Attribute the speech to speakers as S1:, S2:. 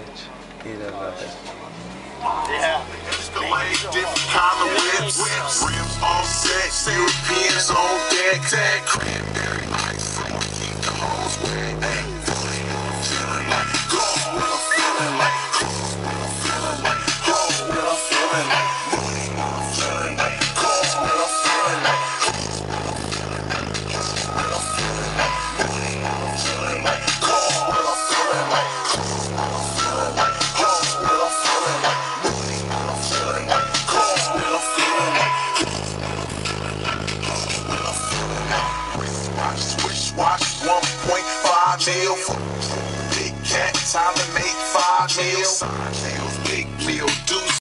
S1: bitch. He doesn't love it.
S2: Yeah. Different kind of whips, rims on set, Europeans on deck, tag cranberry ice, so I keep the hoes wet. Hey, feeling like gold, what I'm feeling like gold, what I'm feeling like gold, what I'm feeling like money, what I'm feeling like gold, what I'm feeling like gold, what I'm feeling like what I'm feeling like money, what I'm feeling like gold, what I'm feeling like gold, what I'm feeling like gold, what I'm feeling like money, what I'm feeling like gold, what I'm feeling like what I'm feeling like wristwatch, switch watch, 1.5 mil. Big cat, time to make 5 mil. Big meal, deuce.